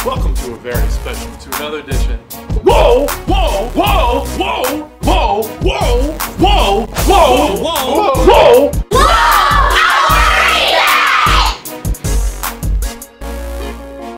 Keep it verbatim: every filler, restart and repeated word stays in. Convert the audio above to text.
Welcome to a very special, to another edition. Whoa, whoa, whoa, whoa, whoa, whoa, whoa, whoa, whoa, whoa, whoa, whoa.